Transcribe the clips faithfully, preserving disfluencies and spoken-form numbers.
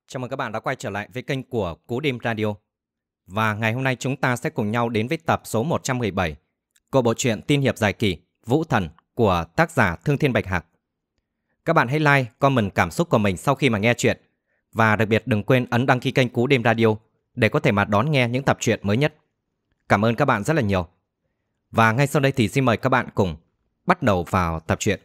Chào mừng các bạn đã quay trở lại với kênh của Cú Đêm Radio. Và ngày hôm nay chúng ta sẽ cùng nhau đến với tập số một trăm mười bảy của bộ truyện tiên hiệp dài kỳ Vũ Thần của tác giả Thương Thiên Bạch Hạc. Các bạn hãy like, comment cảm xúc của mình sau khi mà nghe chuyện. Và đặc biệt đừng quên ấn đăng ký kênh Cú Đêm Radio để có thể mà đón nghe những tập truyện mới nhất. Cảm ơn các bạn rất là nhiều. Và ngay sau đây thì xin mời các bạn cùng bắt đầu vào tập truyện.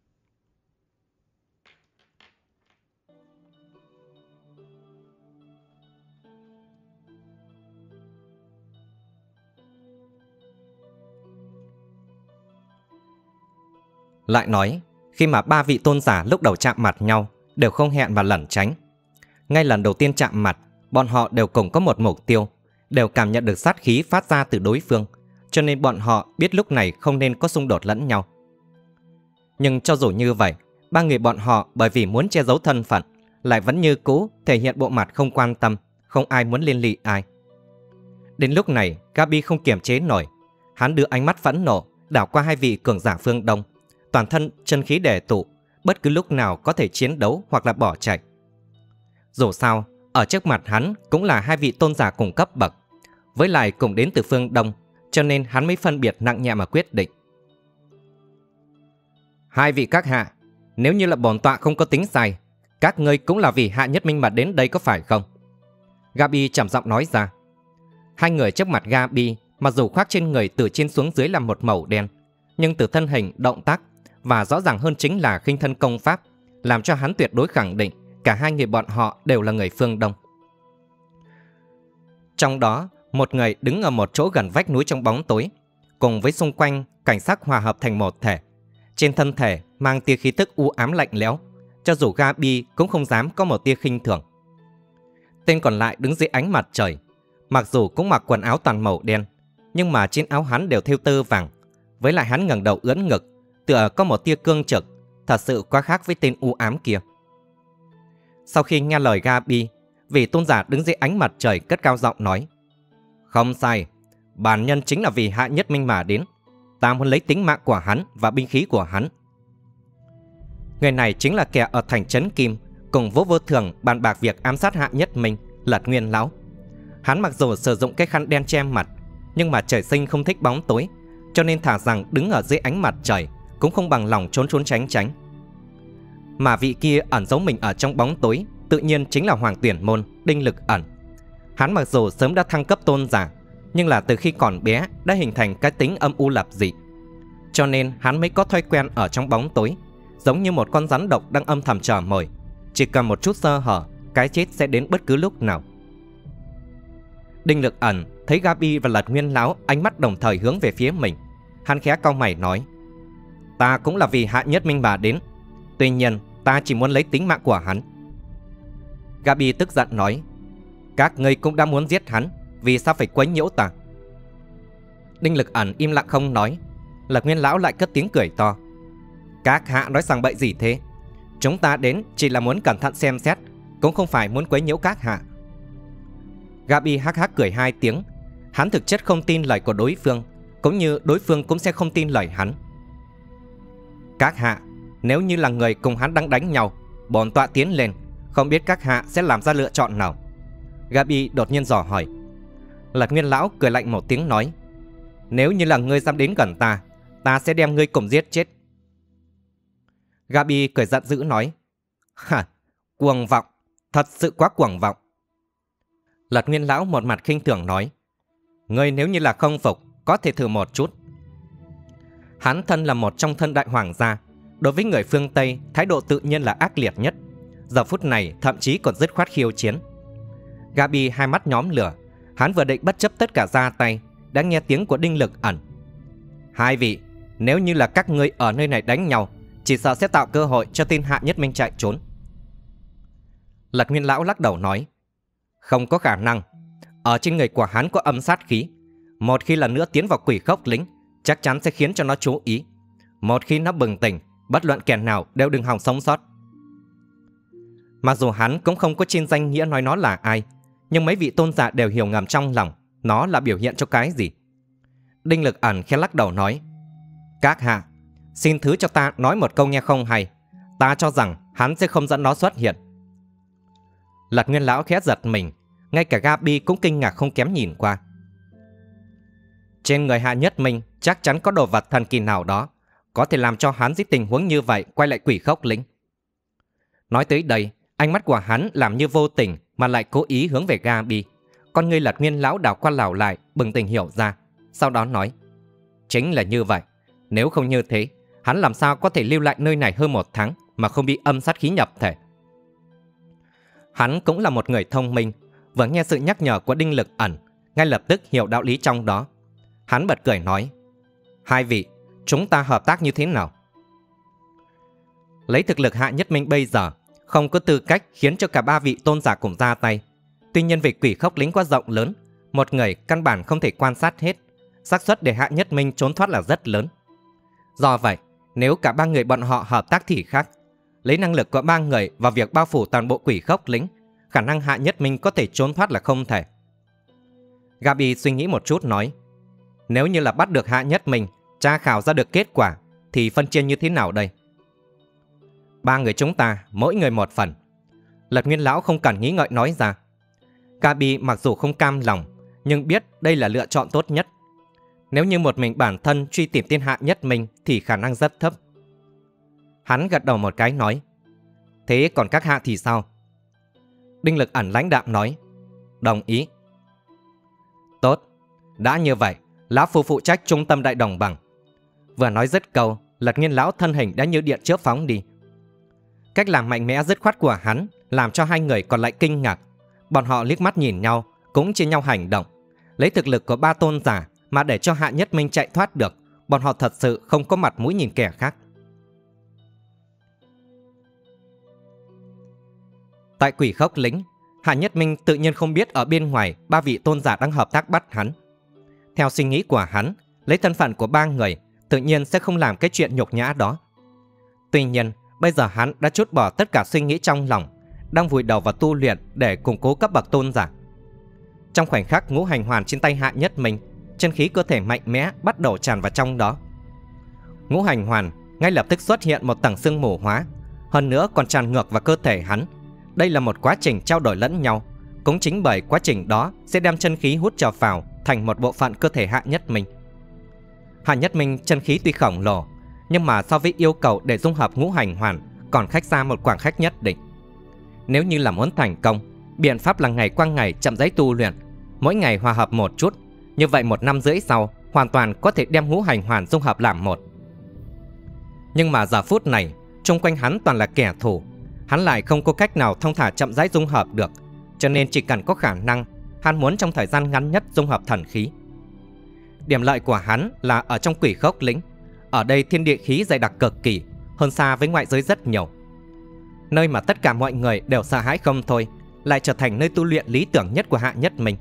Lại nói, khi mà ba vị tôn giả lúc đầu chạm mặt nhau đều không hẹn mà lẩn tránh. Ngay lần đầu tiên chạm mặt, bọn họ đều cùng có một mục tiêu, đều cảm nhận được sát khí phát ra từ đối phương, cho nên bọn họ biết lúc này không nên có xung đột lẫn nhau. Nhưng cho dù như vậy, ba người bọn họ bởi vì muốn che giấu thân phận, lại vẫn như cũ thể hiện bộ mặt không quan tâm, không ai muốn liên lụy ai. Đến lúc này, Gabi không kiềm chế nổi, hắn đưa ánh mắt phẫn nộ đảo qua hai vị cường giả phương Đông, toàn thân chân khí đề tụ, bất cứ lúc nào có thể chiến đấu hoặc là bỏ chạy. Dù sao, ở trước mặt hắn cũng là hai vị tôn giả cùng cấp bậc, với lại cùng đến từ phương Đông, cho nên hắn mới phân biệt nặng nhẹ mà quyết định. Hai vị các hạ, nếu như là bổn tọa không có tính sai, các ngươi cũng là vì Hạ Nhất Minh mà đến đây có phải không? Gabi trầm giọng nói ra. Hai người trước mặt Gabi, mặc dù khoác trên người từ trên xuống dưới là một màu đen, nhưng từ thân hình, động tác và rõ ràng hơn chính là khinh thân công pháp, làm cho hắn tuyệt đối khẳng định cả hai người bọn họ đều là người phương Đông. Trong đó, một người đứng ở một chỗ gần vách núi trong bóng tối, cùng với xung quanh cảnh sắc hòa hợp thành một thể. Trên thân thể mang tia khí tức u ám lạnh lẽo, cho dù Gabi cũng không dám có một tia khinh thường. Tên còn lại đứng dưới ánh mặt trời, mặc dù cũng mặc quần áo toàn màu đen, nhưng mà trên áo hắn đều thêu tơ vàng, với lại hắn ngẩng đầu ưỡn ngực, tựa có một tia cương trực, thật sự quá khác với tên u ám kia. Sau khi nghe lời Gabi, vị tôn giả đứng dưới ánh mặt trời cất cao giọng nói: Không sai, bản nhân chính là vì Hạ Nhất Minh mà đến, ta muốn lấy tính mạng của hắn và binh khí của hắn. Người này chính là kẻ ở thành trấn Kim cùng Vô Vô Thường bàn bạc việc ám sát Hạ Nhất Minh, Lật Nguyên lão. Hắn mặc dù sử dụng cái khăn đen che mặt, nhưng mà trời sinh không thích bóng tối, cho nên thả rằng đứng ở dưới ánh mặt trời cũng không bằng lòng trốn trốn tránh tránh. Mà vị kia ẩn giấu mình ở trong bóng tối tự nhiên chính là Hoàng Tuyển Môn Đinh Lực Ẩn. Hắn mặc dù sớm đã thăng cấp tôn giả, nhưng là từ khi còn bé đã hình thành cái tính âm u lập dị, cho nên hắn mới có thói quen ở trong bóng tối, giống như một con rắn độc đang âm thầm chờ mồi, chỉ cần một chút sơ hở, cái chết sẽ đến bất cứ lúc nào. Đinh Lực Ẩn thấy Gabi và Lật Nguyên lão ánh mắt đồng thời hướng về phía mình, hắn khẽ cau mày nói: Ta cũng là vì Hạ Nhất Minh mà đến, tuy nhiên ta chỉ muốn lấy tính mạng của hắn. Gabi tức giận nói: Các ngươi cũng đã muốn giết hắn, vì sao phải quấy nhiễu ta? Đinh Lực Ẩn im lặng không nói. Lật Nguyên lão lại cất tiếng cười to: Các hạ nói rằng bậy gì thế? Chúng ta đến chỉ là muốn cẩn thận xem xét, cũng không phải muốn quấy nhiễu các hạ. Gabi hắc hắc cười hai tiếng. Hắn thực chất không tin lời của đối phương, cũng như đối phương cũng sẽ không tin lời hắn. Các hạ, nếu như là người cùng hắn đang đánh nhau, bổn tọa tiến lên, không biết các hạ sẽ làm ra lựa chọn nào? Gabi đột nhiên dò hỏi. Lật Nguyên lão cười lạnh một tiếng nói: Nếu như là ngươi dám đến gần ta, ta sẽ đem ngươi cùng giết chết. Gabi cười giận dữ nói: Hả, cuồng vọng, thật sự quá cuồng vọng. Lật Nguyên lão một mặt khinh thường nói: Ngươi nếu như là không phục, có thể thử một chút. Hắn thân là một trong thân đại hoàng gia, đối với người phương Tây thái độ tự nhiên là ác liệt nhất, giờ phút này thậm chí còn dứt khoát khiêu chiến. Gabi hai mắt nhóm lửa, hắn vừa định bất chấp tất cả ra tay, đã nghe tiếng của Đinh Lực Ẩn: Hai vị, nếu như là các ngươi ở nơi này đánh nhau, chỉ sợ sẽ tạo cơ hội cho tên Hạ Nhất Minh chạy trốn. Lật Nguyên lão lắc đầu nói: Không có khả năng, ở trên người của hắn có âm sát khí, một khi lần nữa tiến vào Quỷ Khốc Lĩnh, chắc chắn sẽ khiến cho nó chú ý. Một khi nó bừng tỉnh, bất luận kẻ nào đều đừng hòng sống sót. Mặc dù hắn cũng không có trên danh nghĩa nói nó là ai, nhưng mấy vị tôn giả đều hiểu ngầm trong lòng nó là biểu hiện cho cái gì. Đinh Lực Ẩn khẽ lắc đầu nói: Các hạ, xin thứ cho ta nói một câu nghe không hay, ta cho rằng hắn sẽ không dẫn nó xuất hiện. Lật Nguyên lão khẽ giật mình, ngay cả Gabi cũng kinh ngạc không kém nhìn qua. Trên người Hạ Nhất Minh chắc chắn có đồ vật thần kỳ nào đó, có thể làm cho hắn dưới tình huống như vậy quay lại Quỷ Khốc Lĩnh. Nói tới đây, ánh mắt của hắn làm như vô tình mà lại cố ý hướng về Gabi. Con người Lật Nguyên lão đảo qua đảo lại, bừng tỉnh hiểu ra, sau đó nói: chính là như vậy, nếu không như thế, hắn làm sao có thể lưu lại nơi này hơn một tháng mà không bị âm sát khí nhập thể. Hắn cũng là một người thông minh, vừa nghe sự nhắc nhở của Đinh Lực Ẩn, ngay lập tức hiểu đạo lý trong đó. Hắn bật cười nói: hai vị, chúng ta hợp tác như thế nào? Lấy thực lực Hạ Nhất Minh bây giờ, không có tư cách khiến cho cả ba vị tôn giả cùng ra tay. Tuy nhiên vì Quỷ Khốc Lĩnh quá rộng lớn, một người căn bản không thể quan sát hết, xác suất để Hạ Nhất Minh trốn thoát là rất lớn. Do vậy, nếu cả ba người bọn họ hợp tác thì khác. Lấy năng lực của ba người vào việc bao phủ toàn bộ Quỷ Khốc Lĩnh, khả năng Hạ Nhất Minh có thể trốn thoát là không thể. Gabi suy nghĩ một chút nói: nếu như là bắt được Hạ Nhất Minh, tra khảo ra được kết quả, thì phân chia như thế nào đây? Ba người chúng ta, mỗi người một phần. Lật Nguyên lão không cần nghĩ ngợi nói ra. Gabi mặc dù không cam lòng, nhưng biết đây là lựa chọn tốt nhất. Nếu như một mình bản thân truy tìm tên Hạ Nhất Minh thì khả năng rất thấp. Hắn gật đầu một cái nói: thế còn các hạ thì sao? Đinh Lực Ẩn lãnh đạm nói: đồng ý. Tốt, đã như vậy, lão phu phụ trách trung tâm đại đồng bằng. Vừa nói dứt câu, Lật Nguyên lão thân hình đã như điện chớp phóng đi. Cách làm mạnh mẽ dứt khoát của hắn làm cho hai người còn lại kinh ngạc. Bọn họ liếc mắt nhìn nhau, cũng chia nhau hành động. Lấy thực lực của ba tôn giả mà để cho Hạ Nhất Minh chạy thoát được, bọn họ thật sự không có mặt mũi nhìn kẻ khác. Tại Quỷ Khốc Lĩnh, Hạ Nhất Minh tự nhiên không biết ở bên ngoài ba vị tôn giả đang hợp tác bắt hắn. Theo suy nghĩ của hắn, lấy thân phận của ba người, tự nhiên sẽ không làm cái chuyện nhục nhã đó. Tuy nhiên, bây giờ hắn đã trút bỏ tất cả suy nghĩ trong lòng, đang vùi đầu vào tu luyện để củng cố cấp bậc tôn giả. Trong khoảnh khắc ngũ hành hoàn trên tay Hạ Nhất Minh, chân khí cơ thể mạnh mẽ bắt đầu tràn vào trong đó. Ngũ hành hoàn ngay lập tức xuất hiện một tầng sương mù hóa, hơn nữa còn tràn ngược vào cơ thể hắn. Đây là một quá trình trao đổi lẫn nhau, cũng chính bởi quá trình đó sẽ đem chân khí hút trở vào thành một bộ phận cơ thể Hạ Nhất Minh. Hạ Nhất Minh chân khí tuy khổng lồ, nhưng mà so với yêu cầu để dung hợp ngũ hành hoàn còn cách xa một khoảng cách nhất định. Nếu như là muốn thành công, biện pháp là ngày qua ngày chậm rãi tu luyện, mỗi ngày hòa hợp một chút, như vậy một năm rưỡi sau hoàn toàn có thể đem ngũ hành hoàn dung hợp làm một. Nhưng mà giờ phút này, xung quanh hắn toàn là kẻ thù, hắn lại không có cách nào thông thả chậm rãi dung hợp được, cho nên chỉ cần có khả năng, hắn muốn trong thời gian ngắn nhất dung hợp thần khí. Điểm lợi của hắn là ở trong Quỷ Khốc Lĩnh, ở đây thiên địa khí dày đặc cực kỳ, hơn xa với ngoại giới rất nhiều. Nơi mà tất cả mọi người đều sợ hãi không thôi, lại trở thành nơi tu luyện lý tưởng nhất của Hạ Nhất Minh.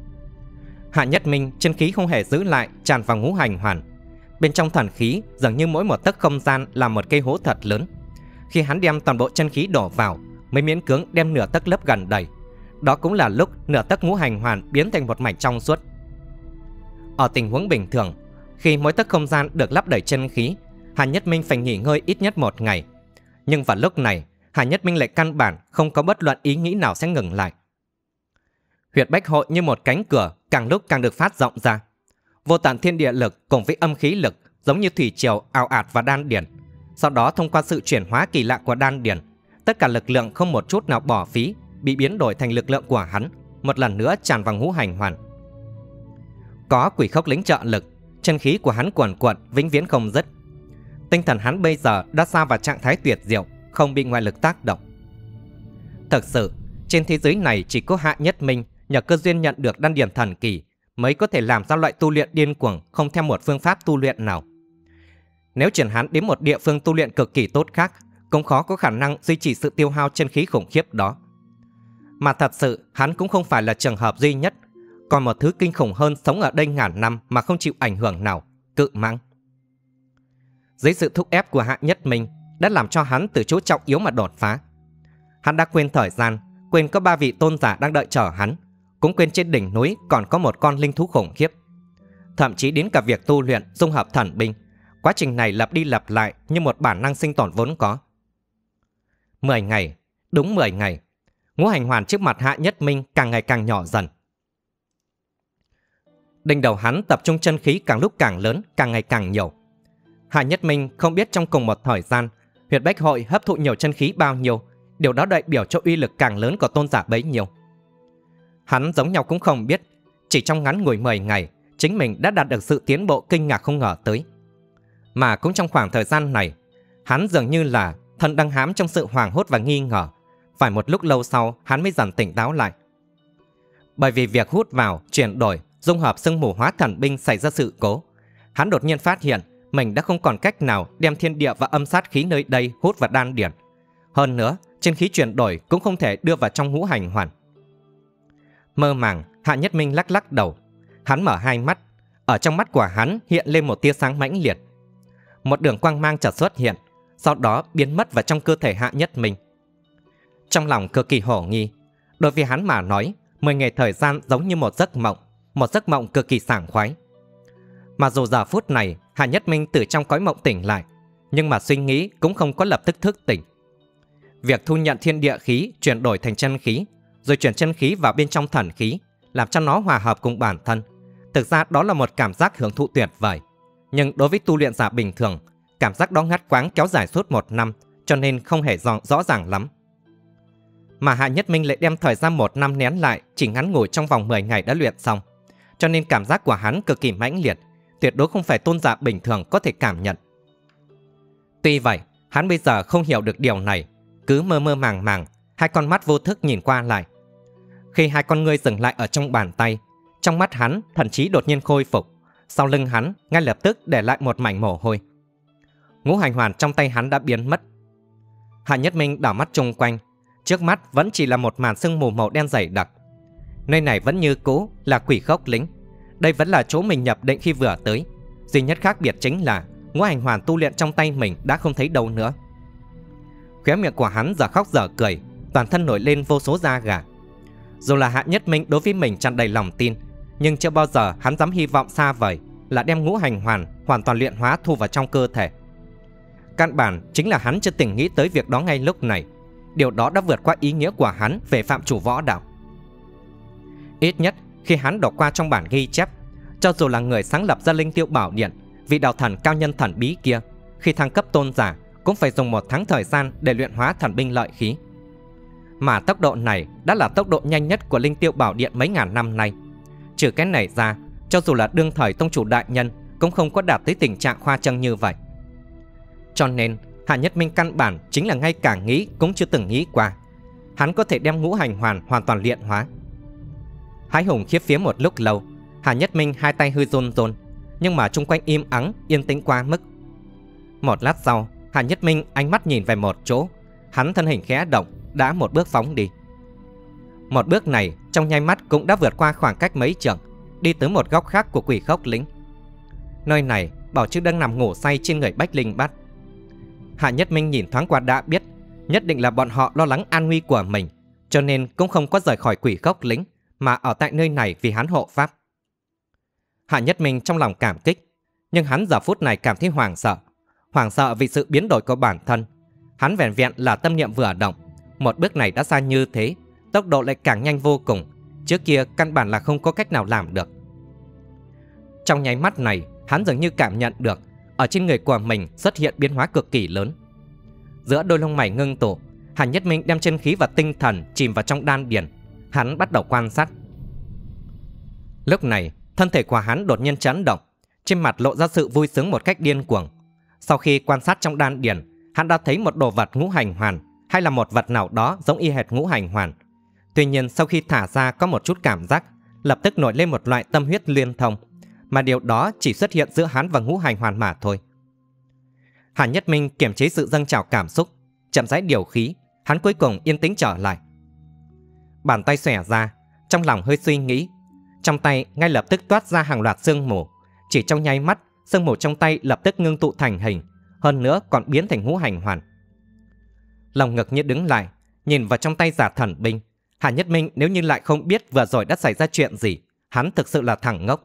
Hạ Nhất Minh chân khí không hề giữ lại, tràn vào ngũ hành hoàn. Bên trong thần khí dường như mỗi một tấc không gian là một cây hố thật lớn. Khi hắn đem toàn bộ chân khí đổ vào, mới miễn cưỡng đem nửa tấc lấp gần đầy. Đó cũng là lúc nửa tấc ngũ hành hoàn biến thành một mảnh trong suốt. Ở tình huống bình thường, khi mỗi tấc không gian được lấp đầy chân khí, Hạ Nhất Minh phải nghỉ ngơi ít nhất một ngày. Nhưng vào lúc này, Hạ Nhất Minh lại căn bản không có bất luận ý nghĩ nào sẽ ngừng lại. Huyệt bách hội như một cánh cửa càng lúc càng được phát rộng ra. Vô tận thiên địa lực cùng với âm khí lực giống như thủy triều ào ạt vào đan điền. Sau đó thông qua sự chuyển hóa kỳ lạ của đan điền, tất cả lực lượng không một chút nào bỏ phí bị biến đổi thành lực lượng của hắn, một lần nữa tràn vào ngũ hành hoàn. Có Quỷ Khốc Lĩnh trợ lực, chân khí của hắn cuồn cuộn vĩnh viễn không dứt. Tinh thần hắn bây giờ đã sa vào trạng thái tuyệt diệu, không bị ngoại lực tác động. Thực sự, trên thế giới này chỉ có Hạ Nhất Minh nhờ cơ duyên nhận được đan điền thần kỳ mới có thể làm ra loại tu luyện điên cuồng không theo một phương pháp tu luyện nào. Nếu chuyển hắn đến một địa phương tu luyện cực kỳ tốt khác, cũng khó có khả năng duy trì sự tiêu hao chân khí khủng khiếp đó. Mà thật sự, hắn cũng không phải là trường hợp duy nhất. Còn một thứ kinh khủng hơn sống ở đây ngàn năm mà không chịu ảnh hưởng nào, Cự Mãng. Dưới sự thúc ép của Hạ Nhất Minh đã làm cho hắn từ chỗ trọng yếu mà đột phá. Hắn đã quên thời gian, quên có ba vị tôn giả đang đợi chờ hắn, cũng quên trên đỉnh núi còn có một con linh thú khủng khiếp. Thậm chí đến cả việc tu luyện dung hợp thần binh, quá trình này lặp đi lặp lại như một bản năng sinh tồn vốn có. Mười ngày, đúng mười ngày. ngũ hành hoàn trước mặt Hạ Nhất Minh càng ngày càng nhỏ dần. Đỉnh đầu hắn tập trung chân khí càng lúc càng lớn, càng ngày càng nhiều. Hạ Nhất Minh không biết trong cùng một thời gian, huyệt bách hội hấp thụ nhiều chân khí bao nhiêu, điều đó đại biểu cho uy lực càng lớn của tôn giả bấy nhiêu. Hắn giống nhau cũng không biết, chỉ trong ngắn ngủi mười ngày, chính mình đã đạt được sự tiến bộ kinh ngạc không ngờ tới. Mà cũng trong khoảng thời gian này, hắn dường như là thân đang hãm trong sự hoảng hốt và nghi ngờ. Phải một lúc lâu sau, hắn mới dần tỉnh táo lại. Bởi vì việc hút vào, chuyển đổi, dung hợp sương mù hóa thần binh xảy ra sự cố, hắn đột nhiên phát hiện mình đã không còn cách nào đem thiên địa và âm sát khí nơi đây hút vào đan điển. Hơn nữa, chân khí chuyển đổi cũng không thể đưa vào trong ngũ hành hoàn. Mơ màng, Hạ Nhất Minh lắc lắc đầu. Hắn mở hai mắt, ở trong mắt của hắn hiện lên một tia sáng mãnh liệt. Một đường quang mang chợt xuất hiện, sau đó biến mất vào trong cơ thể Hạ Nhất Minh. Trong lòng cực kỳ hổ nghi, đối với hắn mà nói, mười ngày thời gian giống như một giấc mộng, một giấc mộng cực kỳ sảng khoái. Mà dù giờ phút này Hạ Nhất Minh từ trong cõi mộng tỉnh lại, nhưng mà suy nghĩ cũng không có lập tức thức tỉnh. Việc thu nhận thiên địa khí chuyển đổi thành chân khí, rồi chuyển chân khí vào bên trong thần khí, làm cho nó hòa hợp cùng bản thân, thực ra đó là một cảm giác hưởng thụ tuyệt vời. Nhưng đối với tu luyện giả bình thường, cảm giác đó ngắt quãng kéo dài suốt một năm, cho nên không hề rõ, rõ ràng lắm. Mà Hạ Nhất Minh lại đem thời gian một năm nén lại, chỉ ngắn ngủi trong vòng mười ngày đã luyện xong, cho nên cảm giác của hắn cực kỳ mãnh liệt, tuyệt đối không phải tôn giả bình thường có thể cảm nhận. Tuy vậy, hắn bây giờ không hiểu được điều này, cứ mơ mơ màng màng, hai con mắt vô thức nhìn qua lại. Khi hai con ngươi dừng lại ở trong bàn tay, trong mắt hắn thần trí đột nhiên khôi phục, sau lưng hắn ngay lập tức để lại một mảnh mồ hôi. Ngũ hành hoàn trong tay hắn đã biến mất. Hạ Nhất Minh đảo mắt chung quanh, trước mắt vẫn chỉ là một màn sương mù màu đen dày đặc. Nơi này vẫn như cũ là Quỷ Khốc Lĩnh, đây vẫn là chỗ mình nhập định khi vừa tới, duy nhất khác biệt chính là ngũ hành hoàn tu luyện trong tay mình đã không thấy đâu nữa. Khóe miệng của hắn giờ khóc giờ cười, toàn thân nổi lên vô số da gà. Dù là Hạ Nhất Minh đối với mình tràn đầy lòng tin, nhưng chưa bao giờ hắn dám hy vọng xa vời là đem ngũ hành hoàn hoàn toàn luyện hóa thu vào trong cơ thể. Căn bản chính là hắn chưa từng nghĩ tới việc đó ngay lúc này. Điều đó đã vượt qua ý nghĩa của hắn về phạm chủ võ đạo. Ít nhất khi hắn đọc qua trong bản ghi chép, cho dù là người sáng lập ra Linh Tiêu Bảo Điện, vị đạo thần cao nhân thần bí kia, khi thăng cấp tôn giả cũng phải dùng một tháng thời gian để luyện hóa thần binh lợi khí. Mà tốc độ này đã là tốc độ nhanh nhất của Linh Tiêu Bảo Điện mấy ngàn năm nay. Trừ cái này ra, cho dù là đương thời tông chủ đại nhân cũng không có đạt tới tình trạng khoa trương như vậy. Cho nên Hạ Nhất Minh căn bản chính là ngay cả nghĩ cũng chưa từng nghĩ qua hắn có thể đem ngũ hành hoàn hoàn toàn luyện hóa. Hái hùng khiếp phía một lúc lâu, Hạ Nhất Minh hai tay hơi run run, nhưng mà chung quanh im ắng, yên tĩnh quá mức. Một lát sau, Hạ Nhất Minh ánh mắt nhìn về một chỗ, hắn thân hình khẽ động, đã một bước phóng đi. Một bước này trong nháy mắt cũng đã vượt qua khoảng cách mấy trượng, đi tới một góc khác của Quỷ Khốc Lĩnh. Nơi này Bảo Trư đang nằm ngủ say trên người Bách Linh Bát. Hạ Nhất Minh nhìn thoáng qua đã biết nhất định là bọn họ lo lắng an nguy của mình, cho nên cũng không có rời khỏi Quỷ Khốc Lĩnh, mà ở tại nơi này vì hắn hộ pháp. Hạ Nhất Minh trong lòng cảm kích, nhưng hắn giờ phút này cảm thấy hoảng sợ. Hoảng sợ vì sự biến đổi của bản thân. Hắn vẻn vẹn là tâm niệm vừa động, một bước này đã xa như thế, tốc độ lại càng nhanh vô cùng, trước kia căn bản là không có cách nào làm được. Trong nháy mắt này, hắn dường như cảm nhận được ở trên người của mình xuất hiện biến hóa cực kỳ lớn. Giữa đôi lông mày ngưng tụ, Hạ Nhất Minh đem chân khí và tinh thần chìm vào trong đan điền. Hắn bắt đầu quan sát. Lúc này, thân thể của hắn đột nhiên chấn động, trên mặt lộ ra sự vui sướng một cách điên cuồng. Sau khi quan sát trong đan điền, hắn đã thấy một đồ vật ngũ hành hoàn, hay là một vật nào đó giống y hệt ngũ hành hoàn. Tuy nhiên sau khi thả ra có một chút cảm giác, lập tức nổi lên một loại tâm huyết liên thông, mà điều đó chỉ xuất hiện giữa hắn và ngũ hành hoàn mà thôi. Hạ Nhất Minh kiềm chế sự dâng trào cảm xúc, chậm rãi điều khí, hắn cuối cùng yên tĩnh trở lại. Bàn tay xòe ra, trong lòng hơi suy nghĩ, trong tay ngay lập tức toát ra hàng loạt sương mù. Chỉ trong nháy mắt, sương mù trong tay lập tức ngưng tụ thành hình, hơn nữa còn biến thành ngũ hành hoàn. Lòng ngực như đứng lại, nhìn vào trong tay giả thần binh. Hạ Nhất Minh nếu như lại không biết vừa rồi đã xảy ra chuyện gì, hắn thực sự là thằng ngốc.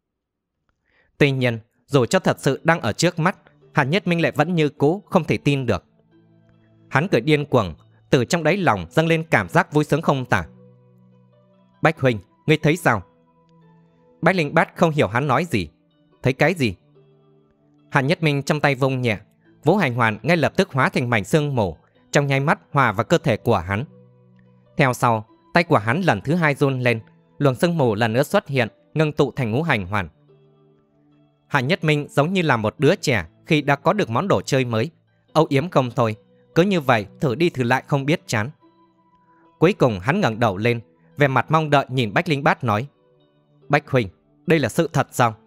Tuy nhiên, dù cho thật sự đang ở trước mắt, Hạ Nhất Minh lại vẫn như cũ không thể tin được. Hắn cười điên cuồng, từ trong đáy lòng dâng lên cảm giác vui sướng không tả. Bách huynh, ngươi thấy sao? Bách Linh Bát không hiểu hắn nói gì. Thấy cái gì? Hạ Nhất Minh trong tay vung nhẹ, Vũ Hành Hoàn ngay lập tức hóa thành mảnh xương mù, trong nháy mắt hòa vào cơ thể của hắn. Theo sau, tay của hắn lần thứ hai run lên, luồng sương mù lần nữa xuất hiện, ngưng tụ thành Ngũ Hành Hoàn. Hạ Nhất Minh giống như là một đứa trẻ khi đã có được món đồ chơi mới, âu yếm không thôi, cứ như vậy thử đi thử lại không biết chán. Cuối cùng hắn ngẩng đầu lên, vẻ mặt mong đợi nhìn Bách Linh Bát nói: Bách huynh, đây là sự thật sao?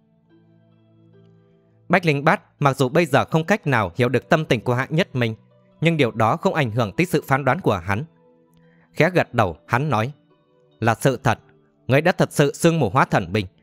Bách Linh Bát mặc dù bây giờ không cách nào hiểu được tâm tình của Hạ Nhất Minh, nhưng điều đó không ảnh hưởng tới sự phán đoán của hắn. Khẽ gật đầu, hắn nói: Là sự thật, ngươi đã thật sự sương mù hóa thần binh.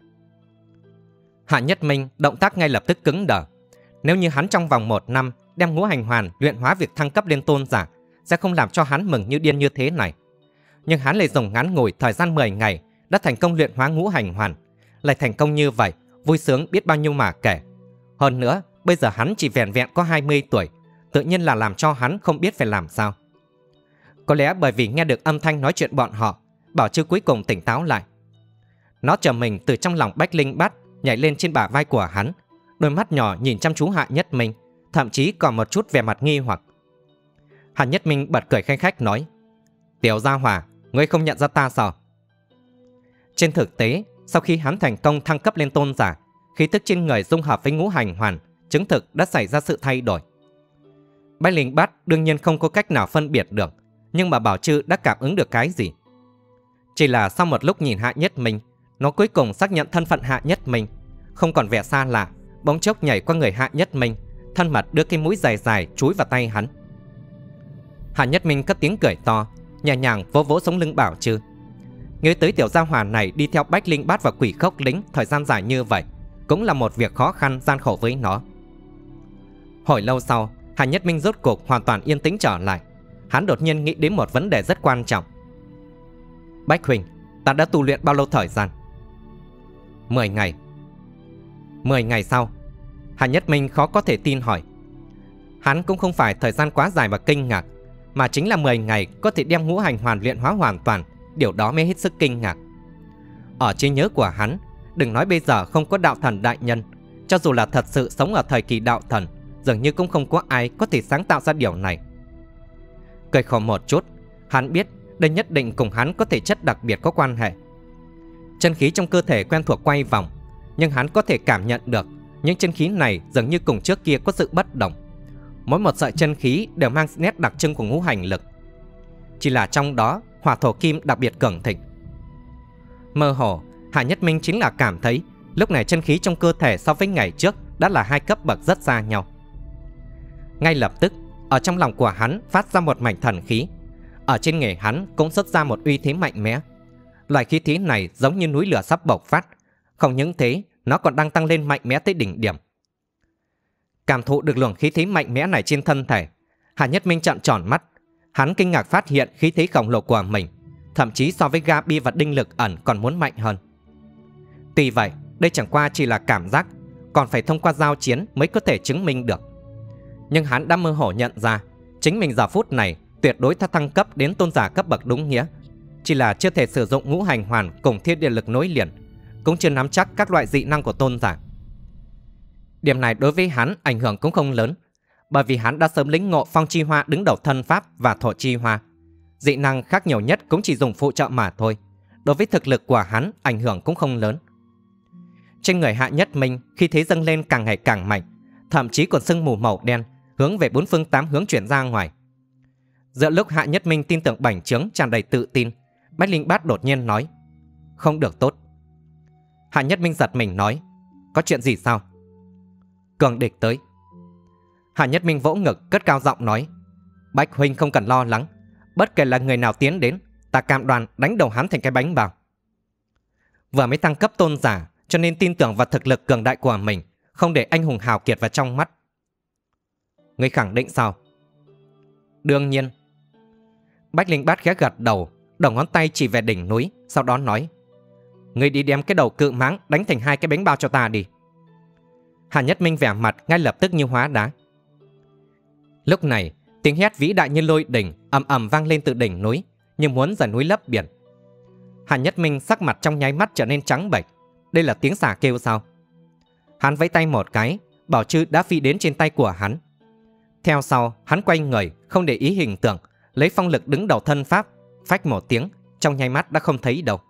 Hạ Nhất Minh động tác ngay lập tức cứng đờ. Nếu như hắn trong vòng một năm đem Ngũ Hành Hoàn luyện hóa việc thăng cấp lên tôn giả, sẽ không làm cho hắn mừng như điên như thế này. Nhưng hắn lại dùng ngắn ngủi thời gian mười ngày đã thành công luyện hóa Ngũ Hành Hoàn. Lại thành công như vậy, vui sướng biết bao nhiêu mà kể. Hơn nữa, bây giờ hắn chỉ vẹn vẹn có hai mươi tuổi, tự nhiên là làm cho hắn không biết phải làm sao. Có lẽ bởi vì nghe được âm thanh nói chuyện bọn họ, Bảo Trư cuối cùng tỉnh táo lại. Nó chờ mình từ trong lòng Bách Linh Bát nhảy lên trên bả vai của hắn, đôi mắt nhỏ nhìn chăm chú Hạ Nhất Minh, thậm chí còn một chút vẻ mặt nghi hoặc. Hạ Nhất Minh bật cười khanh khách nói: Tiểu gia hỏa, ngươi không nhận ra ta sao? Trên thực tế, sau khi hắn thành công thăng cấp lên tôn giả, khí tức trên người dung hợp với Ngũ Hành Hoàn, chứng thực đã xảy ra sự thay đổi. Bách Linh Bát đương nhiên không có cách nào phân biệt được, nhưng mà Bảo Trư đã cảm ứng được cái gì. Chỉ là sau một lúc nhìn Hạ Nhất Minh, nó cuối cùng xác nhận thân phận Hạ Nhất Minh, không còn vẻ xa lạ, bỗng chốc nhảy qua người Hạ Nhất Minh, thân mật đưa cái mũi dài dài chúi vào tay hắn. Hạ Nhất Minh cất tiếng cười to, nhẹ nhàng vỗ vỗ sống lưng Bảo Trư. Nghĩ tới tiểu gia hỏa này đi theo Bách Linh Bát và Quỷ Khốc Lĩnh thời gian dài như vậy, cũng là một việc khó khăn gian khổ với nó. Hồi lâu sau, Hạ Nhất Minh rốt cuộc hoàn toàn yên tĩnh trở lại. Hắn đột nhiên nghĩ đến một vấn đề rất quan trọng. Bách huynh, ta đã tu luyện bao lâu thời gian? Mười ngày. Mười ngày sau? Hạ Nhất Minh khó có thể tin hỏi. Hắn cũng không phải thời gian quá dài và kinh ngạc, mà chính là mười ngày có thể đem Ngũ Hành Hoàn luyện hóa hoàn toàn. Điều đó mới hết sức kinh ngạc. Ở trí nhớ của hắn, đừng nói bây giờ không có đạo thần đại nhân, cho dù là thật sự sống ở thời kỳ đạo thần, dường như cũng không có ai có thể sáng tạo ra điều này. Cười khổ một chút, hắn biết đây nhất định cùng hắn có thể chất đặc biệt có quan hệ. Chân khí trong cơ thể quen thuộc quay vòng, nhưng hắn có thể cảm nhận được những chân khí này dường như cùng trước kia có sự bất đồng. Mỗi một sợi chân khí đều mang nét đặc trưng của ngũ hành lực, chỉ là trong đó hỏa thổ kim đặc biệt cường thịnh. Mơ hồ, Hạ Nhất Minh chính là cảm thấy lúc này chân khí trong cơ thể so với ngày trước đã là hai cấp bậc rất xa nhau. Ngay lập tức, ở trong lòng của hắn phát ra một mảnh thần khí. Ở trên người hắn cũng xuất ra một uy thế mạnh mẽ. Loại khí thế này giống như núi lửa sắp bộc phát. Không những thế, nó còn đang tăng lên mạnh mẽ tới đỉnh điểm. Cảm thụ được luồng khí thế mạnh mẽ này trên thân thể, Hạ Nhất Minh trợn tròn mắt. Hắn kinh ngạc phát hiện khí thế khổng lồ của mình thậm chí so với Gabi và Đinh Lực Ẩn còn muốn mạnh hơn. Tuy vậy, đây chẳng qua chỉ là cảm giác, còn phải thông qua giao chiến mới có thể chứng minh được. Nhưng hắn đã mơ hồ nhận ra chính mình giờ phút này tuyệt đối đã thăng cấp đến tôn giả cấp bậc đúng nghĩa, chỉ là chưa thể sử dụng ngũ hành hoàn cùng thiên địa lực nối liền, cũng chưa nắm chắc các loại dị năng của tôn giả. Điểm này đối với hắn ảnh hưởng cũng không lớn, bởi vì hắn đã sớm lĩnh ngộ phong chi hoa đứng đầu thân pháp và thổ chi hoa. Dị năng khác nhiều nhất cũng chỉ dùng phụ trợ mà thôi, đối với thực lực của hắn ảnh hưởng cũng không lớn. Trên người Hạ Nhất Minh khi thế dâng lên càng ngày càng mạnh, thậm chí còn sương mù màu đen hướng về bốn phương tám hướng chuyển ra ngoài. Giữa lúc Hạ Nhất Minh tin tưởng bành trướng tràn đầy tự tin, Bách Linh Bát đột nhiên nói: "Không được tốt." Hạ Nhất Minh giật mình nói: "Có chuyện gì sao?" "Cường địch tới." Hạ Nhất Minh vỗ ngực cất cao giọng nói: "Bách huynh không cần lo lắng, bất kể là người nào tiến đến, ta cam đoan đánh đầu hắn thành cái bánh bao." Vừa mới tăng cấp tôn giả, cho nên tin tưởng vào thực lực cường đại của mình, không để anh hùng hào kiệt vào trong mắt. "Ngươi khẳng định sao?" "Đương nhiên." Bách Linh Bát khẽ gật đầu, đầu ngón tay chỉ về đỉnh núi, sau đó nói: "Ngươi đi đem cái đầu cự mãng đánh thành hai cái bánh bao cho ta đi." Hạ Nhất Minh vẻ mặt ngay lập tức như hóa đá. Lúc này, Tiếng hét vĩ đại như lôi đỉnh ầm ầm vang lên từ đỉnh núi, như muốn dần núi lấp biển. Hạ Nhất Minh sắc mặt trong nháy mắt trở nên trắng bệch. Đây là tiếng xà kêu sao? Hắn vẫy tay một cái, bảo chư đã phi đến trên tay của hắn. Theo sau, hắn quay người, không để ý hình tượng, lấy phong lực đứng đầu thân pháp, phách một tiếng, trong nháy mắt đã không thấy đâu.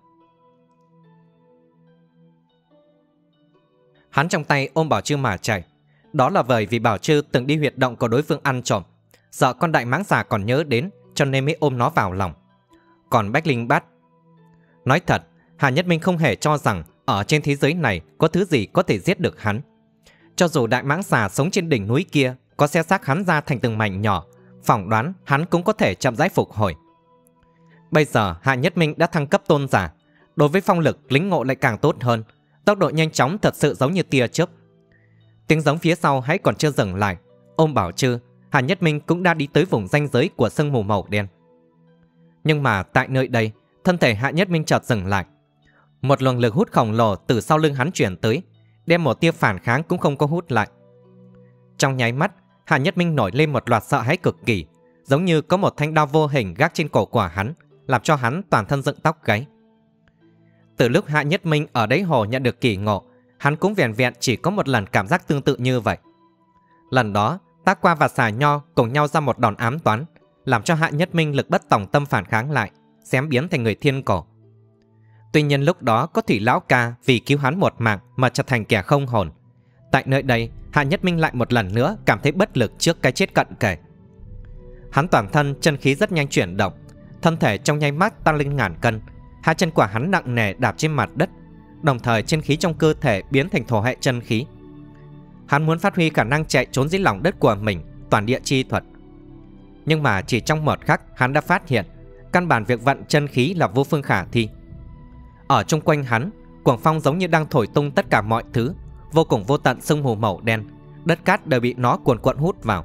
Hắn trong tay ôm bảo chư mà chạy. Đó là bởi vì bảo chư từng đi huyệt động của đối phương ăn trộm, sợ con đại mãng xà còn nhớ đến, cho nên mới ôm nó vào lòng. Còn Bách Linh Bát, nói thật, Hạ Nhất Minh không hề cho rằng ở trên thế giới này có thứ gì có thể giết được hắn. Cho dù đại mãng xà sống trên đỉnh núi kia có xé xác hắn ra thành từng mảnh nhỏ, phỏng đoán hắn cũng có thể chậm rãi phục hồi. Bây giờ Hạ Nhất Minh đã thăng cấp tôn giả, đối với phong lực lĩnh ngộ lại càng tốt hơn, tốc độ nhanh chóng thật sự giống như tia chớp. Tiếng giống phía sau hãy còn chưa dừng lại, ôm bảo chư, Hạ Nhất Minh cũng đã đi tới vùng ranh giới của sương mù màu đen. Nhưng mà tại nơi đây, thân thể Hạ Nhất Minh chợt dừng lại. Một luồng lực hút khổng lồ từ sau lưng hắn chuyển tới, đem một tia phản kháng cũng không có hút lại. Trong nháy mắt, Hạ Nhất Minh nổi lên một loạt sợ hãi cực kỳ, giống như có một thanh đao vô hình gác trên cổ của hắn, làm cho hắn toàn thân dựng tóc gáy. Từ lúc Hạ Nhất Minh ở đáy hồ nhận được kỳ ngộ, hắn cũng vẹn vẹn chỉ có một lần cảm giác tương tự như vậy. Lần đó, Tác Qua và Xà Nho cùng nhau ra một đòn ám toán, làm cho Hạ Nhất Minh lực bất tòng tâm phản kháng lại, xém biến thành người thiên cổ. Tuy nhiên lúc đó có Thủy Lão Ca vì cứu hắn một mạng mà trở thành kẻ không hồn. Tại nơi đây, Hạ Nhất Minh lại một lần nữa cảm thấy bất lực trước cái chết cận kề. Hắn toàn thân chân khí rất nhanh chuyển động, thân thể trong nháy mắt tăng lên ngàn cân, hai chân của hắn nặng nề đạp trên mặt đất, đồng thời chân khí trong cơ thể biến thành thổ hệ chân khí. Hắn muốn phát huy khả năng chạy trốn dưới lòng đất của mình, toàn địa chi thuật. Nhưng mà chỉ trong một khắc hắn đã phát hiện căn bản việc vận chân khí là vô phương khả thi. Ở chung quanh hắn, cuồng phong giống như đang thổi tung tất cả mọi thứ, vô cùng vô tận sương mù màu đen, đất cát đều bị nó cuồn cuộn hút vào.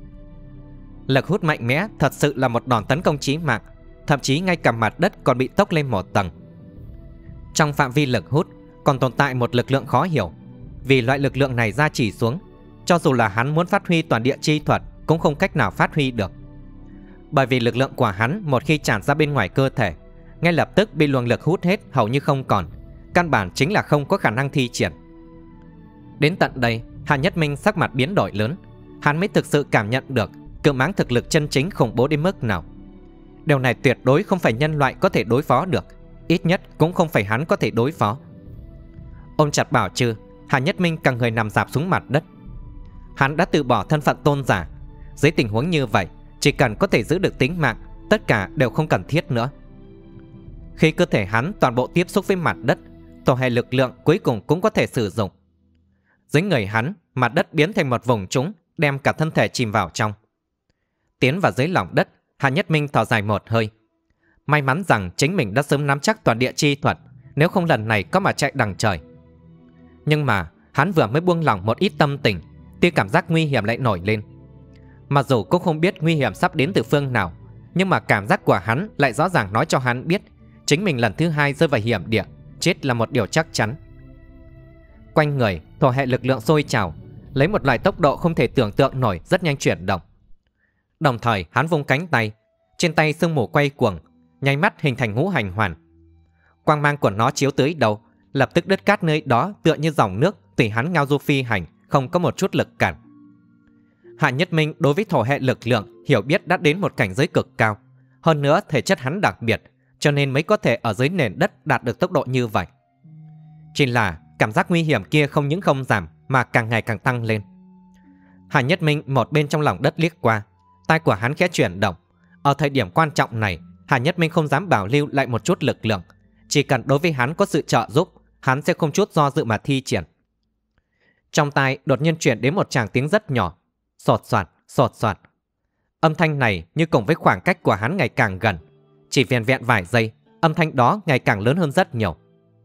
Lực hút mạnh mẽ thật sự là một đòn tấn công chí mạng, thậm chí ngay cả mặt đất còn bị tốc lên một tầng. Trong phạm vi lực hút còn tồn tại một lực lượng khó hiểu, vì loại lực lượng này ra chỉ xuống, cho dù là hắn muốn phát huy toàn địa chi thuật cũng không cách nào phát huy được. Bởi vì lực lượng của hắn một khi tràn ra bên ngoài cơ thể, ngay lập tức bị luồng lực hút hết hầu như không còn, căn bản chính là không có khả năng thi triển. Đến tận đây, Hạ Nhất Minh sắc mặt biến đổi lớn, hắn mới thực sự cảm nhận được cự mãng thực lực chân chính khủng bố đến mức nào. Điều này tuyệt đối không phải nhân loại có thể đối phó được, ít nhất cũng không phải hắn có thể đối phó. Ôm chặt bảo chư, Hạ Nhất Minh càng người nằm rạp xuống mặt đất. Hắn đã từ bỏ thân phận tôn giả, dưới tình huống như vậy, chỉ cần có thể giữ được tính mạng, tất cả đều không cần thiết nữa. Khi cơ thể hắn toàn bộ tiếp xúc với mặt đất, tổ hệ lực lượng cuối cùng cũng có thể sử dụng. Dưới người hắn, mặt đất biến thành một vùng trũng, đem cả thân thể chìm vào trong. Tiến vào dưới lòng đất, Hạ Nhất Minh thở dài một hơi. May mắn rằng chính mình đã sớm nắm chắc toàn địa chi thuật, nếu không lần này có mà chạy đằng trời. Nhưng mà hắn vừa mới buông lỏng một ít tâm tình, tia cảm giác nguy hiểm lại nổi lên. Mặc dù cũng không biết nguy hiểm sắp đến từ phương nào, nhưng mà cảm giác của hắn lại rõ ràng nói cho hắn biết chính mình lần thứ hai rơi vào hiểm địa, chết là một điều chắc chắn. Quanh người, thổ hệ lực lượng sôi trào, lấy một loại tốc độ không thể tưởng tượng nổi rất nhanh chuyển động. Đồng thời hắn vung cánh tay, trên tay sương mù quay cuồng, nháy mắt hình thành ngũ hành hoàn. Quang mang của nó chiếu tới đâu, lập tức đất cát nơi đó tựa như dòng nước tùy hắn ngao du phi hành, không có một chút lực cản. Hạ Nhất Minh đối với thổ hệ lực lượng hiểu biết đã đến một cảnh giới cực cao, hơn nữa thể chất hắn đặc biệt, cho nên mới có thể ở dưới nền đất đạt được tốc độ như vậy. Chỉ là cảm giác nguy hiểm kia không những không giảm mà càng ngày càng tăng lên. Hạ Nhất Minh một bên trong lòng đất liếc qua, tai của hắn khẽ chuyển động. Ở thời điểm quan trọng này, Hạ Nhất Minh không dám bảo lưu lại một chút lực lượng, chỉ cần đối với hắn có sự trợ giúp, hắn sẽ không chút do dự mà thi triển. Trong tai đột nhiên chuyển đến một tràng tiếng rất nhỏ, sột soạt, sột soạt. Âm thanh này như cùng với khoảng cách của hắn ngày càng gần, chỉ vẹn vẹn vài giây, âm thanh đó ngày càng lớn hơn rất nhiều.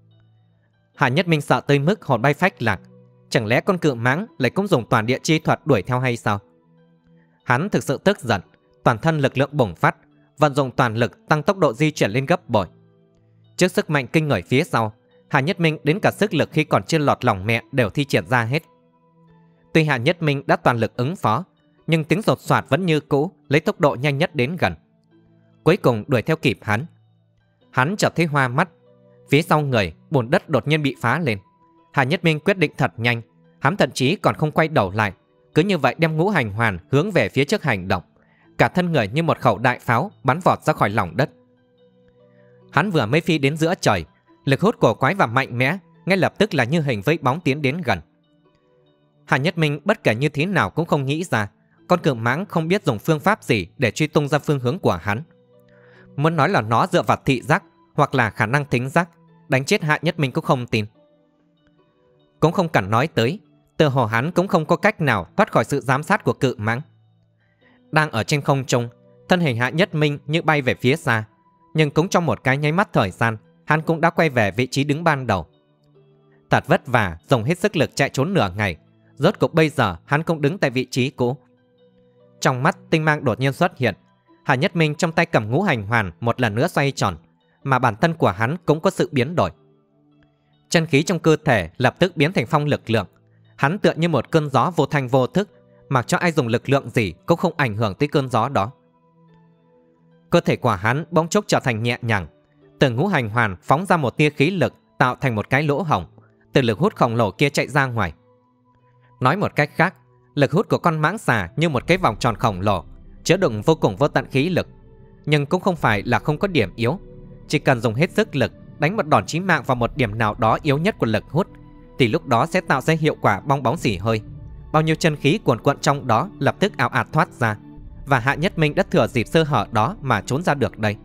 Hạ Nhất Minh sợ tới mức hồn bay phách lạc, chẳng lẽ con cự mãng lại cũng dùng toàn địa chi thuật đuổi theo hay sao? Hắn thực sự tức giận, toàn thân lực lượng bùng phát, vận dụng toàn lực tăng tốc độ di chuyển lên gấp bội. Trước sức mạnh kinh người phía sau, Hạ Nhất Minh đến cả sức lực khi còn chưa lọt lòng mẹ đều thi triển ra hết. Tuy Hạ Nhất Minh đã toàn lực ứng phó, nhưng tiếng sột soạt vẫn như cũ, lấy tốc độ nhanh nhất đến gần. Cuối cùng đuổi theo kịp hắn. Hắn chợt thấy hoa mắt. Phía sau người, bùn đất đột nhiên bị phá lên. Hạ Nhất Minh quyết định thật nhanh. Hắn thậm chí còn không quay đầu lại, cứ như vậy đem ngũ hành hoàn hướng về phía trước hành động. Cả thân người như một khẩu đại pháo bắn vọt ra khỏi lòng đất. Hắn vừa mới phi đến giữa trời, lực hút cổ quái và mạnh mẽ ngay lập tức là như hình với bóng tiến đến gần. Hạ Nhất Minh bất kể như thế nào cũng không nghĩ ra con cự mãng không biết dùng phương pháp gì để truy tung ra phương hướng của hắn. Muốn nói là nó dựa vào thị giác hoặc là khả năng thính giác, đánh chết Hạ Nhất Minh cũng không tin. Cũng không cần nói tới, tựa hồ hắn cũng không có cách nào thoát khỏi sự giám sát của cự mãng. Đang ở trên không trung, thân hình Hạ Nhất Minh như bay về phía xa, nhưng cũng trong một cái nháy mắt thời gian, hắn cũng đã quay về vị trí đứng ban đầu. Thật vất vả dùng hết sức lực chạy trốn nửa ngày, rốt cuộc bây giờ hắn cũng đứng tại vị trí cũ. Trong mắt tinh mang đột nhiên xuất hiện. Hạ Nhất Minh trong tay cầm ngũ hành hoàn một lần nữa xoay tròn, mà bản thân của hắn cũng có sự biến đổi. Chân khí trong cơ thể lập tức biến thành phong lực lượng. Hắn tựa như một cơn gió vô thanh vô thức, mặc cho ai dùng lực lượng gì cũng không ảnh hưởng tới cơn gió đó. Cơ thể của hắn bỗng chốc trở thành nhẹ nhàng. Từ ngũ hành hoàn phóng ra một tia khí lực tạo thành một cái lỗ hổng, từ lực hút khổng lồ kia chạy ra ngoài. Nói một cách khác, lực hút của con mãng xà như một cái vòng tròn khổng lồ, chứa đựng vô cùng vô tận khí lực. Nhưng cũng không phải là không có điểm yếu. Chỉ cần dùng hết sức lực đánh một đòn chí mạng vào một điểm nào đó yếu nhất của lực hút, thì lúc đó sẽ tạo ra hiệu quả bong bóng xì hơi. Bao nhiêu chân khí cuồn cuộn trong đó lập tức ào ạt thoát ra, và Hạ Nhất Minh đã thừa dịp sơ hở đó mà trốn ra được đây.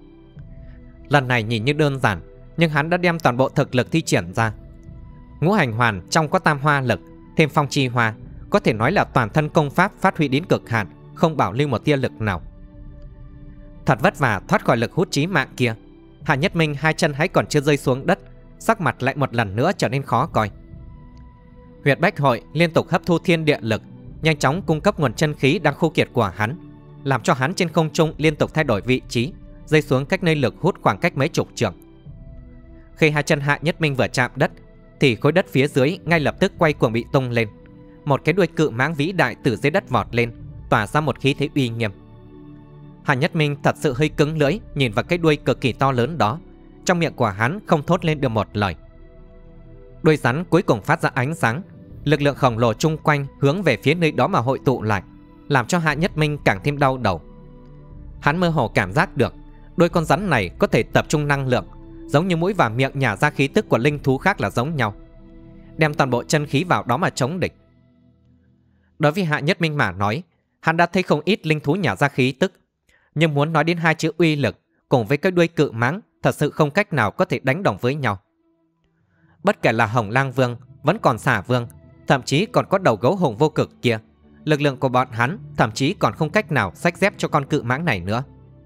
Lần này nhìn như đơn giản, nhưng hắn đã đem toàn bộ thực lực thi triển ra. Ngũ hành hoàn trong có tam hoa lực, thêm phong chi hoa, có thể nói là toàn thân công pháp phát huy đến cực hạn, không bảo lưu một tia lực nào. Thật vất vả thoát khỏi lực hút chí mạng kia, Hạ Nhất Minh hai chân hãy còn chưa rơi xuống đất, sắc mặt lại một lần nữa trở nên khó coi. Huyệt Bách Hội liên tục hấp thu thiên địa lực, nhanh chóng cung cấp nguồn chân khí đang khô kiệt của hắn, làm cho hắn trên không trung liên tục thay đổi vị trí, rơi xuống cách nơi lực hút khoảng cách mấy chục trượng. Khi hai chân Hạ Nhất Minh vừa chạm đất, thì khối đất phía dưới ngay lập tức quay cuồng bị tung lên. Một cái đuôi cự mãng vĩ đại từ dưới đất vọt lên, tỏa ra một khí thế uy nghiêm. Hạ Nhất Minh thật sự hơi cứng lưỡi nhìn vào cái đuôi cực kỳ to lớn đó, trong miệng của hắn không thốt lên được một lời. Đuôi rắn cuối cùng phát ra ánh sáng, lực lượng khổng lồ chung quanh hướng về phía nơi đó mà hội tụ lại, làm cho Hạ Nhất Minh càng thêm đau đầu. Hắn mơ hồ cảm giác được đuôi con rắn này có thể tập trung năng lượng, giống như mũi và miệng nhả ra khí tức của linh thú khác là giống nhau, đem toàn bộ chân khí vào đó mà chống địch. Đối với Hạ Nhất Minh mà nói, hắn đã thấy không ít linh thú nhả ra khí tức, nhưng muốn nói đến hai chữ uy lực cùng với cái đuôi cự mãng, thật sự không cách nào có thể đánh đồng với nhau. Bất kể là Hồng Lang Vương, vẫn còn Xà Vương, thậm chí còn có đầu gấu hùng vô cực kia, lực lượng của bọn hắn thậm chí còn không cách nào xách dép cho con cự mãng này nữa.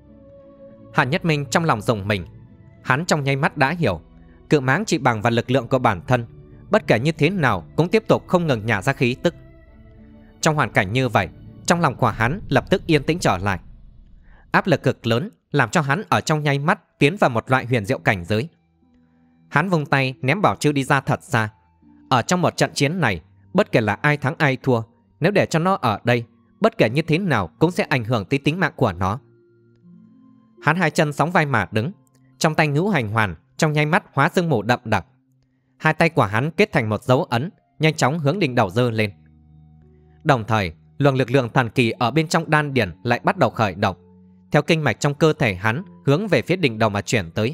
Hạ Nhất Minh trong lòng rùng mình. Hắn trong nháy mắt đã hiểu, cự mãng chỉ bằng vào lực lượng của bản thân, bất kể như thế nào cũng tiếp tục không ngừng nhả ra khí tức. Trong hoàn cảnh như vậy, trong lòng của hắn lập tức yên tĩnh trở lại. Áp lực cực lớn làm cho hắn ở trong nháy mắt tiến vào một loại huyền diệu cảnh giới. Hắn vung tay ném bảo chư đi ra thật xa. Ở trong một trận chiến này, bất kể là ai thắng ai thua, nếu để cho nó ở đây, bất kể như thế nào cũng sẽ ảnh hưởng tới tính mạng của nó. Hắn hai chân sóng vai mà đứng, trong tay ngũ hành hoàn trong nháy mắt hóa sương mù đậm đặc. Hai tay của hắn kết thành một dấu ấn, nhanh chóng hướng đỉnh đầu giơ lên. Đồng thời, luồng lực lượng thần kỳ ở bên trong đan điền lại bắt đầu khởi động, theo kinh mạch trong cơ thể hắn hướng về phía đỉnh đầu mà chuyển tới.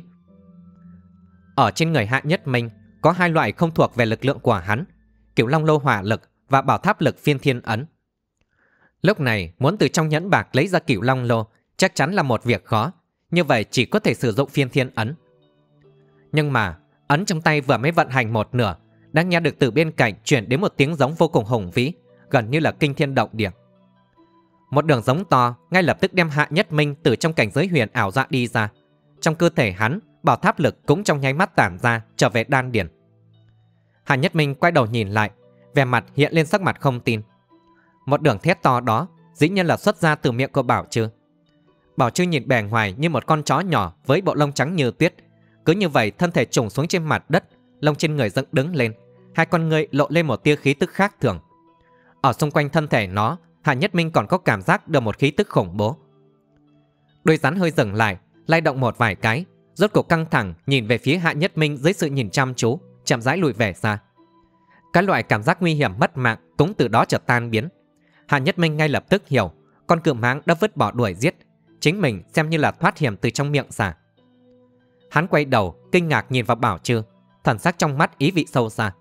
Ở trên người Hạ Nhất Minh có hai loại không thuộc về lực lượng của hắn, Cửu Long Lô hỏa lực và Bảo Tháp lực phiên thiên ấn. Lúc này muốn từ trong nhẫn bạc lấy ra Cửu Long Lô chắc chắn là một việc khó, như vậy chỉ có thể sử dụng phiên thiên ấn. Nhưng mà ấn trong tay vừa mới vận hành một nửa, đã nghe được từ bên cạnh chuyển đến một tiếng giống vô cùng hùng vĩ, gần như là kinh thiên động địa. Một đường giống to ngay lập tức đem Hạ Nhất Minh từ trong cảnh giới huyền ảo dọa đi ra. Trong cơ thể hắn, bảo tháp lực cũng trong nháy mắt tản ra trở về đan điền. Hạ Nhất Minh quay đầu nhìn lại, vẻ mặt hiện lên sắc mặt không tin. Một đường thét to đó dĩ nhiên là xuất ra từ miệng của Bảo Trư. Bảo Trư nhìn bề ngoài như một con chó nhỏ với bộ lông trắng như tuyết, cứ như vậy thân thể trùng xuống trên mặt đất, lông trên người dựng đứng lên, hai con ngươi lộ lên một tia khí tức khác thường. Ở xung quanh thân thể nó, Hạ Nhất Minh còn có cảm giác được một khí tức khủng bố. Đôi rắn hơi dừng lại, lay động một vài cái, rốt cuộc căng thẳng nhìn về phía Hạ Nhất Minh dưới sự nhìn chăm chú, chậm rãi lùi về xa. Cái loại cảm giác nguy hiểm mất mạng cũng từ đó chợt tan biến. Hạ Nhất Minh ngay lập tức hiểu con cự mãng đã vứt bỏ đuổi giết, chính mình xem như là thoát hiểm từ trong miệng xà. Hắn quay đầu kinh ngạc nhìn vào Bảo Trư, thần sắc trong mắt ý vị sâu xa.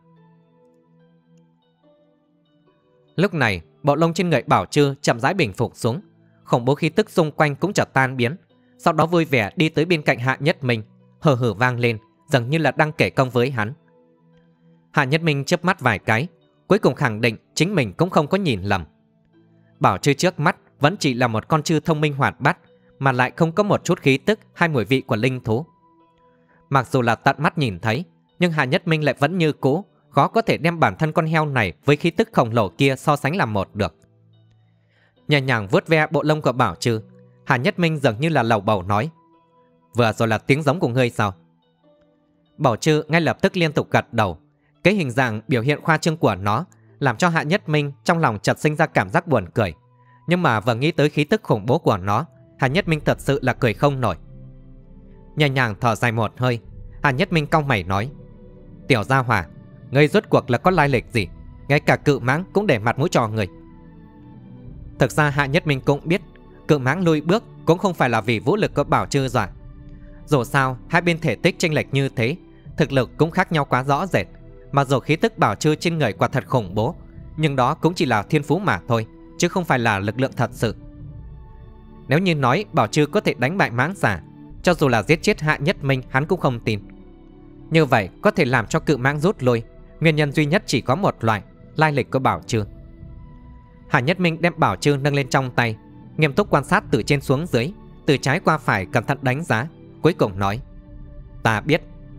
Lúc này bộ lông trên người Bảo Trư chậm rãi bình phục xuống, khủng bố khí tức xung quanh cũng chợt tan biến. Sau đó vui vẻ đi tới bên cạnh Hạ Nhất Minh, hừ hừ vang lên, dường như là đang kể công với hắn. Hạ Nhất Minh chớp mắt vài cái, cuối cùng khẳng định chính mình cũng không có nhìn lầm. Bảo Trư trước mắt vẫn chỉ là một con trư thông minh hoạt bát, mà lại không có một chút khí tức hay mùi vị của linh thú. Mặc dù là tận mắt nhìn thấy, nhưng Hạ Nhất Minh lại vẫn như cũ, khó có thể đem bản thân con heo này với khí tức khổng lồ kia so sánh làm một được. Nhẹ nhàng vuốt ve bộ lông của Bảo Trư, Hạ Nhất Minh dường như là lầu bầu nói: vừa rồi là tiếng giống của ngươi sao? Bảo Trư ngay lập tức liên tục gật đầu. Cái hình dạng biểu hiện khoa trương của nó làm cho Hạ Nhất Minh trong lòng chợt sinh ra cảm giác buồn cười. Nhưng mà vừa nghĩ tới khí tức khủng bố của nó, Hạ Nhất Minh thật sự là cười không nổi. Nhẹ nhàng thở dài một hơi, Hạ Nhất Minh cau mày nói: tiểu gia hỏa, ngươi rốt cuộc là có lai lịch gì? Ngay cả cự mãng cũng để mặt mũi cho người. Thực ra Hạ Nhất Minh cũng biết cự mãng lùi bước cũng không phải là vì vũ lực của Bảo Trư dọa. Dù sao hai bên thể tích chênh lệch như thế, thực lực cũng khác nhau quá rõ rệt. Mà dù khí tức Bảo Trư trên người quả thật khủng bố, nhưng đó cũng chỉ là thiên phú mà thôi, chứ không phải là lực lượng thật sự. Nếu như nói Bảo Trư có thể đánh bại mãng xà, cho dù là giết chết Hạ Nhất Minh hắn cũng không tin. Như vậy có thể làm cho cự mãng rút lui, nguyên nhân duy nhất chỉ có một loại: lai lịch của Bảo Trư. Hạ Nhất Minh đem Bảo Trư nâng lên trong tay, nghiêm túc quan sát từ trên xuống dưới, từ trái qua phải cẩn thận đánh giá, cuối cùng nói: ta biết.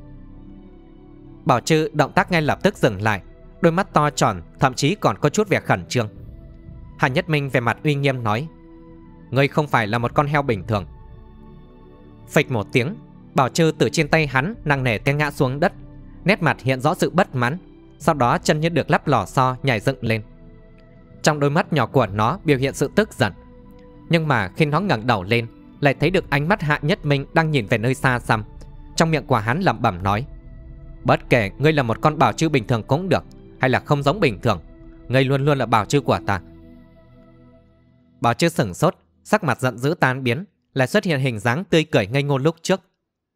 Bảo Trư động tác ngay lập tức dừng lại, đôi mắt to tròn, thậm chí còn có chút vẻ khẩn trương. Hạ Nhất Minh về mặt uy nghiêm nói: ngươi không phải là một con heo bình thường. Phịch một tiếng, Bảo Trư từ trên tay hắn nặng nề té ngã xuống đất, nét mặt hiện rõ sự bất mãn. Sau đó chân như được lắp lò xo nhảy dựng lên. Trong đôi mắt nhỏ của nó biểu hiện sự tức giận. Nhưng mà khi nó ngẩng đầu lên, lại thấy được ánh mắt Hạ Nhất Minh đang nhìn về nơi xa xăm. Trong miệng của hắn lẩm bẩm nói: bất kể ngươi là một con Bảo Trư bình thường cũng được, hay là không giống bình thường, ngươi luôn luôn là Bảo Trư của ta. Bảo Trư sửng sốt, sắc mặt giận dữ tan biến, lại xuất hiện hình dáng tươi cười ngây ngô lúc trước.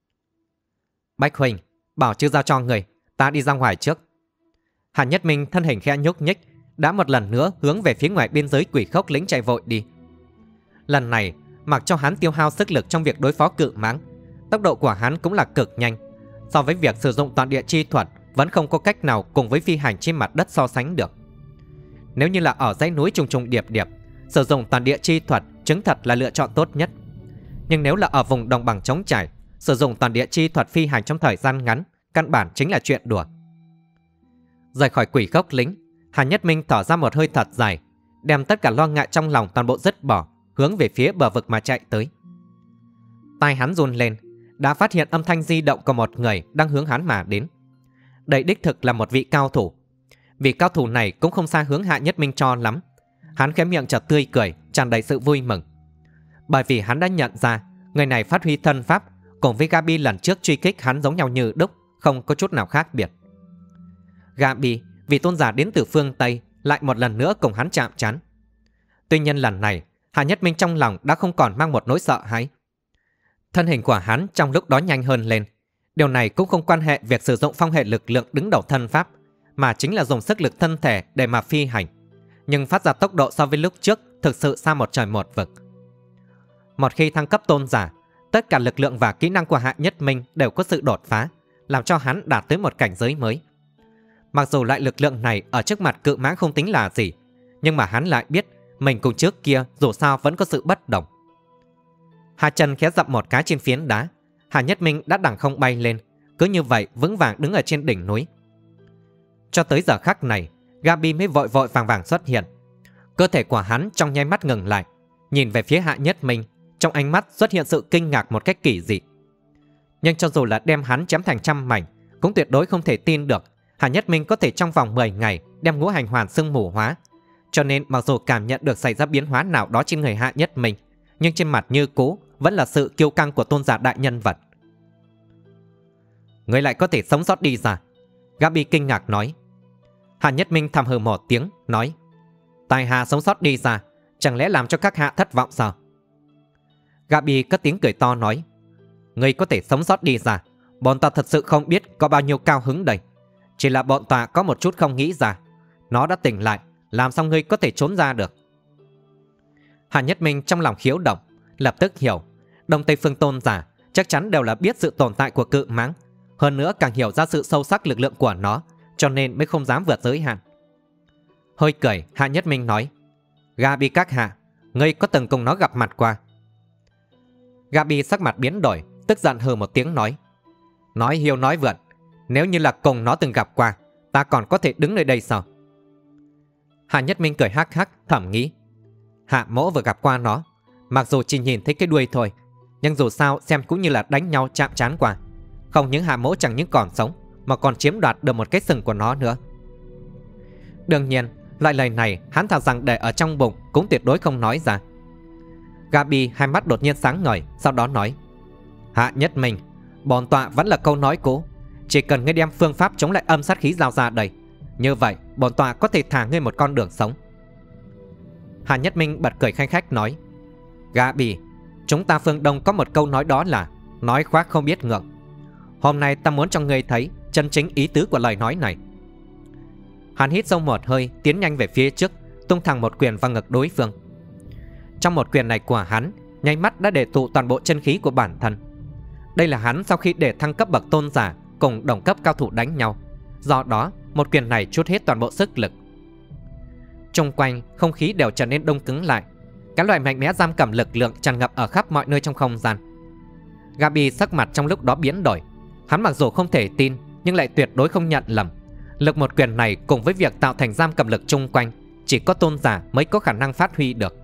Bách huynh, Bảo Trư giao cho người, ta đi ra ngoài trước. Hạ Nhất Minh thân hình khẽ nhúc nhích, đã một lần nữa hướng về phía ngoài biên giới Quỷ Khốc Lĩnh chạy vội đi. Lần này mặc cho hắn tiêu hao sức lực trong việc đối phó cự mãng, tốc độ của hắn cũng là cực nhanh. So với việc sử dụng toàn địa chi thuật, vẫn không có cách nào cùng với phi hành trên mặt đất so sánh được. Nếu như là ở dãy núi trùng trùng điệp điệp, sử dụng toàn địa chi thuật chứng thật là lựa chọn tốt nhất. Nhưng nếu là ở vùng đồng bằng trống trải, sử dụng toàn địa chi thuật phi hành trong thời gian ngắn, căn bản chính là chuyện đùa. Rời khỏi Quỷ Khốc Lĩnh, Hạ Nhất Minh thở ra một hơi thật dài, đem tất cả lo ngại trong lòng toàn bộ dứt bỏ, hướng về phía bờ vực mà chạy tới. Tai hắn run lên, đã phát hiện âm thanh di động của một người đang hướng hắn mà đến. Đây đích thực là một vị cao thủ. Vị cao thủ này cũng không xa hướng Hạ Nhất Minh cho lắm. Hắn khẽ miệng chợt tươi cười, tràn đầy sự vui mừng. Bởi vì hắn đã nhận ra người này phát huy thân pháp cùng với Gabi lần trước truy kích hắn giống nhau như đúc, không có chút nào khác biệt. Gabi, vị tôn giả đến từ phương Tây, lại một lần nữa cùng hắn chạm trán. Tuy nhiên lần này Hạ Nhất Minh trong lòng đã không còn mang một nỗi sợ hãi. Thân hình của hắn trong lúc đó nhanh hơn lên. Điều này cũng không quan hệ việc sử dụng phong hệ lực lượng đứng đầu thân pháp, mà chính là dùng sức lực thân thể để mà phi hành. Nhưng phát ra tốc độ so với lúc trước thực sự xa một trời một vực. Một khi thăng cấp tôn giả, tất cả lực lượng và kỹ năng của Hạ Nhất Minh đều có sự đột phá, làm cho hắn đạt tới một cảnh giới mới. Mặc dù loại lực lượng này ở trước mặt cự mãng không tính là gì, nhưng mà hắn lại biết mình cùng trước kia dù sao vẫn có sự bất đồng. Hai chân khẽ dậm một cái trên phiến đá, Hạ Nhất Minh đã đằng không bay lên, cứ như vậy vững vàng đứng ở trên đỉnh núi. Cho tới giờ khắc này, Gabi mới vội vội vàng vàng xuất hiện. Cơ thể của hắn trong nháy mắt ngừng lại, nhìn về phía Hạ Nhất Minh, trong ánh mắt xuất hiện sự kinh ngạc một cách kỳ dị. Nhưng cho dù là đem hắn chém thành trăm mảnh, cũng tuyệt đối không thể tin được Hạ Nhất Minh có thể trong vòng mười ngày đem ngũ hành hoàn xương mù hóa, cho nên mặc dù cảm nhận được xảy ra biến hóa nào đó trên người Hạ Nhất Minh, nhưng trên mặt như cũ vẫn là sự kiêu căng của tôn giả đại nhân vật. Người lại có thể sống sót đi ra? Gabi kinh ngạc nói. Hạ Nhất Minh thầm hừ một tiếng, nói: Tài hạ sống sót đi ra, chẳng lẽ làm cho các hạ thất vọng sao? Gabi cất tiếng cười to nói: Người có thể sống sót đi ra, bọn ta thật sự không biết có bao nhiêu cao hứng đây. Chỉ là bọn ta có một chút không nghĩ ra. Nó đã tỉnh lại, làm sao ngươi có thể trốn ra được? Hạ Nhất Minh trong lòng khiếu động, lập tức hiểu Đông Tây Phương tôn giả chắc chắn đều là biết sự tồn tại của cự mãng, hơn nữa càng hiểu ra sự sâu sắc lực lượng của nó, cho nên mới không dám vượt giới hạn. Hơi cười, Hạ Nhất Minh nói: Gabi các hạ, ngươi có từng cùng nó gặp mặt qua? Gabi sắc mặt biến đổi, tức giận hừ một tiếng nói: Nói hiêu nói vượn, nếu như là cùng nó từng gặp qua, ta còn có thể đứng nơi đây sao? Hạ Nhất Minh cười hắc hắc, thầm nghĩ: Hạ mỗ vừa gặp qua nó, mặc dù chỉ nhìn thấy cái đuôi thôi, nhưng dù sao xem cũng như là đánh nhau chạm trán qua. Không những hạ mỗ chẳng những còn sống, mà còn chiếm đoạt được một cái sừng của nó nữa. Đương nhiên, loại lời này hắn thà rằng để ở trong bụng cũng tuyệt đối không nói ra. Gabi hai mắt đột nhiên sáng ngời, sau đó nói: Hạ Nhất Minh, bọn tọa vẫn là câu nói cũ, chỉ cần ngươi đem phương pháp chống lại âm sát khí giao ra đây, như vậy bọn tọa có thể thả ngươi một con đường sống. Hạ Nhất Minh bật cười khanh khách nói: Gabi, chúng ta phương Đông có một câu nói đó là nói khoác không biết ngượng. Hôm nay ta muốn cho ngươi thấy chân chính ý tứ của lời nói này. Hắn hít sâu một hơi, tiến nhanh về phía trước, tung thẳng một quyền vào ngực đối phương. Trong một quyền này của hắn, nháy mắt đã để tụ toàn bộ chân khí của bản thân. Đây là hắn sau khi để thăng cấp bậc tôn giả cùng đồng cấp cao thủ đánh nhau, do đó một quyền này trút hết toàn bộ sức lực. Xung quanh không khí đều trở nên đông cứng lại, cái loại mạnh mẽ giam cầm lực lượng tràn ngập ở khắp mọi nơi trong không gian. Gabi sắc mặt trong lúc đó biến đổi. Hắn mặc dù không thể tin, nhưng lại tuyệt đối không nhận lầm. Lực một quyền này cùng với việc tạo thành giam cầm lực chung quanh, chỉ có tôn giả mới có khả năng phát huy được.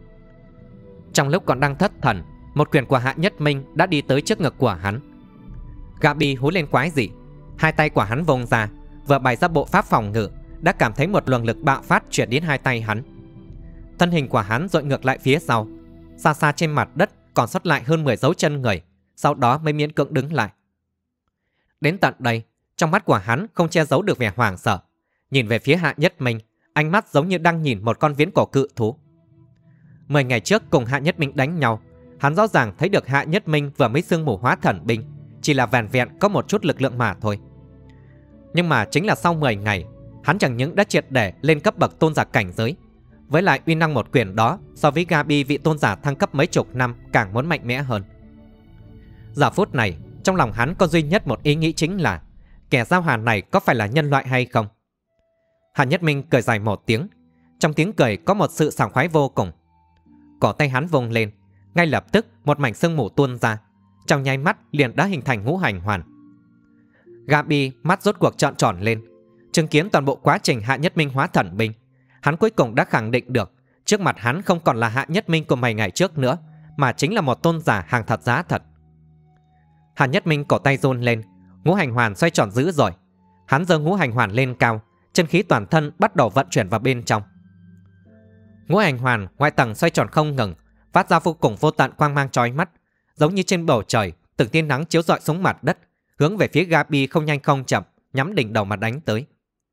Trong lúc còn đang thất thần, một quyền của Hạ Nhất Minh đã đi tới trước ngực của hắn. Gabi hú lên quái dị, hai tay của hắn vung ra, vừa bày ra bộ pháp phòng ngự, đã cảm thấy một luồng lực bạo phát chuyển đến hai tay hắn. Thân hình của hắn dội ngược lại phía sau, xa xa trên mặt đất còn sót lại hơn mười dấu chân người, sau đó mới miễn cưỡng đứng lại. Đến tận đây, trong mắt của hắn không che giấu được vẻ hoảng sợ, nhìn về phía Hạ Nhất Minh, ánh mắt giống như đang nhìn một con viễn cổ cự thú. Mười ngày trước cùng Hạ Nhất Minh đánh nhau, hắn rõ ràng thấy được Hạ Nhất Minh vừa mới sương mù hóa thần binh, chỉ là vẻn vẹn có một chút lực lượng mà thôi. Nhưng mà chính là sau mười ngày, hắn chẳng những đã triệt để lên cấp bậc tôn giả cảnh giới, với lại uy năng một quyền đó so với Gabi vị tôn giả thăng cấp mấy chục năm càng muốn mạnh mẽ hơn. Giờ phút này, trong lòng hắn có duy nhất một ý nghĩ, chính là kẻ giao hàn này có phải là nhân loại hay không? Hạ Nhất Minh cười dài một tiếng, trong tiếng cười có một sự sảng khoái vô cùng. Cổ tay hắn vung lên, ngay lập tức một mảnh sương mù tuôn ra, trong nháy mắt liền đã hình thành ngũ hành hoàn. Gabi mắt rốt cuộc trợn tròn lên, chứng kiến toàn bộ quá trình Hạ Nhất Minh hóa thần binh. Hắn cuối cùng đã khẳng định được trước mặt hắn không còn là Hạ Nhất Minh của mấy ngày trước nữa, mà chính là một tôn giả hàng thật giá thật. Hạ Nhất Minh cổ tay run lên, ngũ hành hoàn xoay tròn dữ dội. Hắn giơ ngũ hành hoàn lên cao, chân khí toàn thân bắt đầu vận chuyển vào bên trong. Ngũ hành hoàn ngoại tầng xoay tròn không ngừng, phát ra vô cùng vô tận quang mang chói mắt, giống như trên bầu trời từng tia nắng chiếu rọi xuống mặt đất, hướng về phía Gabi không nhanh không chậm, nhắm đỉnh đầu mà đánh tới.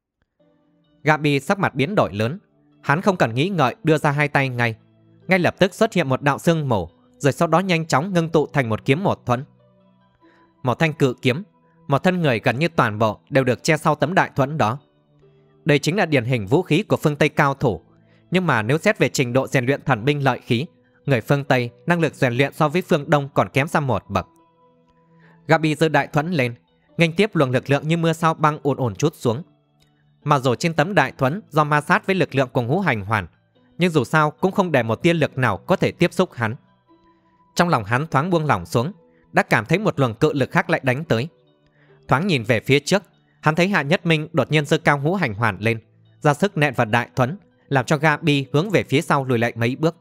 Gabi sắc mặt biến đổi lớn, hắn không cần nghĩ ngợi đưa ra hai tay ngay, ngay lập tức xuất hiện một đạo sương mù, rồi sau đó nhanh chóng ngưng tụ thành một kiếm một thuẫn. Một thanh cự kiếm, một thân người gần như toàn bộ đều được che sau tấm đại thuẫn đó. Đây chính là điển hình vũ khí của phương Tây cao thủ, nhưng mà nếu xét về trình độ rèn luyện thần binh lợi khí, người phương Tây năng lực rèn luyện so với phương Đông còn kém xa một bậc. Gabi giơ đại thuẫn lên, nghênh tiếp luồng lực lượng như mưa sao băng ồn ồn trút xuống. Mà dù trên tấm đại thuẫn do ma sát với lực lượng của ngũ hành hoàn, nhưng dù sao cũng không để một tia lực nào có thể tiếp xúc hắn. Trong lòng hắn thoáng buông lỏng xuống, đã cảm thấy một luồng cự lực khác lại đánh tới. Thoáng nhìn về phía trước, hắn thấy Hạ Nhất Minh đột nhiên giơ cao ngũ hành hoàn lên, ra sức nện vào đại thuẫn, làm cho Gabi hướng về phía sau lùi lại mấy bước.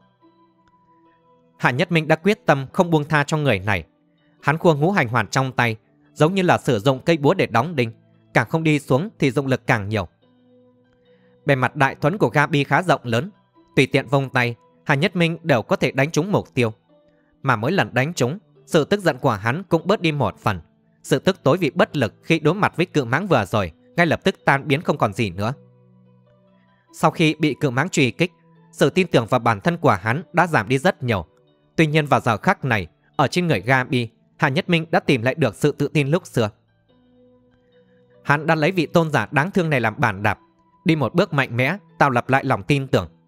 Hạ Nhất Minh đã quyết tâm không buông tha cho người này. Hắn khua ngũ hành hoàn trong tay, giống như là sử dụng cây búa để đóng đinh, càng không đi xuống thì dụng lực càng nhiều. Bề mặt đại thuẫn của Gabi khá rộng lớn, tùy tiện vung tay, Hà Nhất Minh đều có thể đánh trúng mục tiêu. Mà mỗi lần đánh trúng, sự tức giận của hắn cũng bớt đi một phần. Sự tức tối vì bất lực khi đối mặt với cự mãng vừa rồi ngay lập tức tan biến không còn gì nữa. Sau khi bị cự mãng truy kích, sự tin tưởng vào bản thân của hắn đã giảm đi rất nhiều. Tuy nhiên vào giờ khắc này, ở trên người Gabi, Hà Nhất Minh đã tìm lại được sự tự tin lúc xưa. Hắn đã lấy vị tôn giả đáng thương này làm bản đạp, đi một bước mạnh mẽ, tạo lập lại lòng tin tưởng.